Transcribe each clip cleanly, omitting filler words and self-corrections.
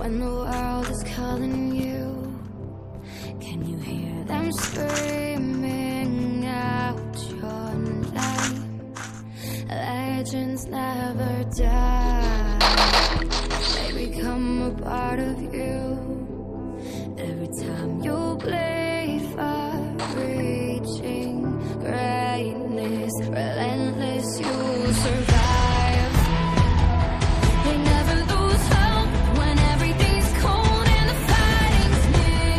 when the world is calling you? Can you hear them screaming out your name? Legends never die. They become a part of you. Every time you bleed for reaching greatness, relentless, you survive. They never lose hope when everything's cold and the fighting's near.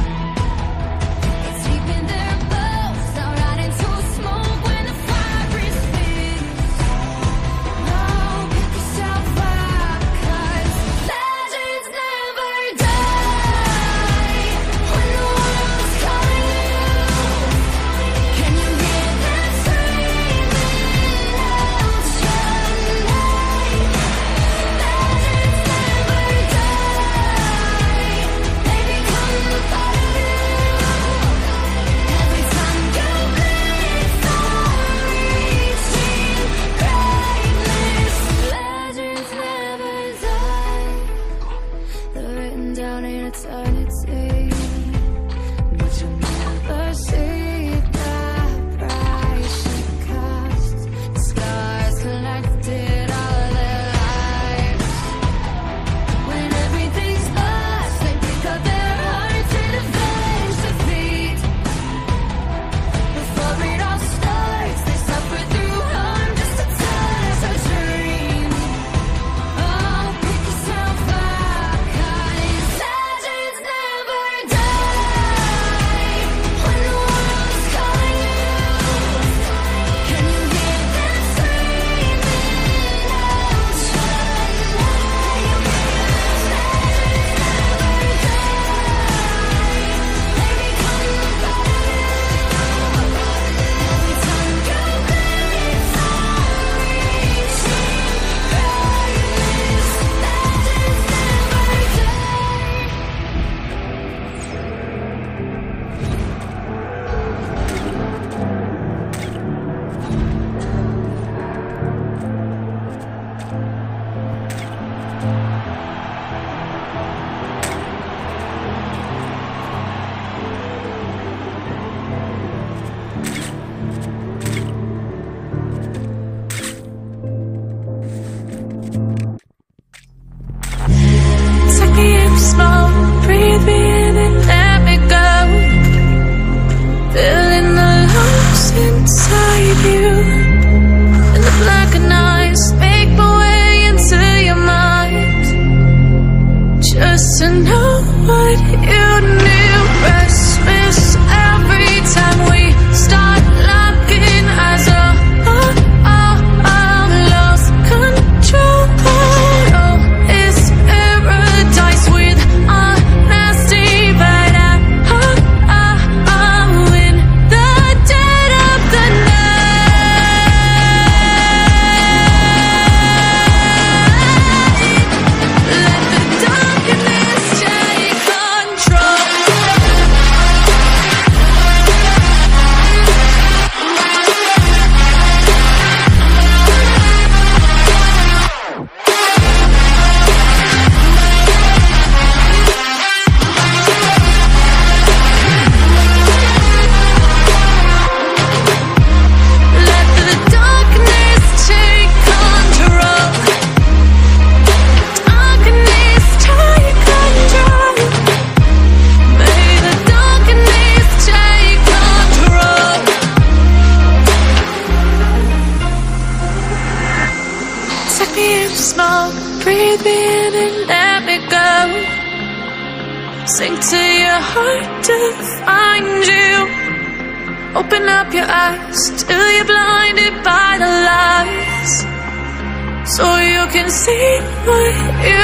It's deep in their bones, they'll ride into smoke when the fire is fierce. Oh, pick yourself up, 'cause legends never die. When the world's calling you, can you hear them screaming out your name? Legends never die. They become a part of you. Every time you bleed for reaching greatness, legends never die. They're written down in eternity, but you'll never see the price it costs. The scars collected all their lives. When everything's lost, they pick up their hearts and avenge defeat. Before it all starts, they suffer through harm just to touch a dream. Oh, pick yourself up, 'cause legends never die. When the world's calling you, can you hear them screaming out your name? Legends never die. They become a part of you. Every time you bleed for reaching greatness, legends never die. Take me in slow, breathe me in and let me go. Feeling the loss inside you. And the blackened eyes make my way into your mind. Just to know what you knew. Restless every time we start locking eyes. Lost control. Oh, it's paradise with a nasty bite. In the dead of the night. Let the darkness take control. Let the darkness take control. Darkness take control. May the darkness take control. Take me in smoke, breathe me in and let me go. Sink to your heart to find you. Open up your eyes till you're blinded by the lies, so you can see what you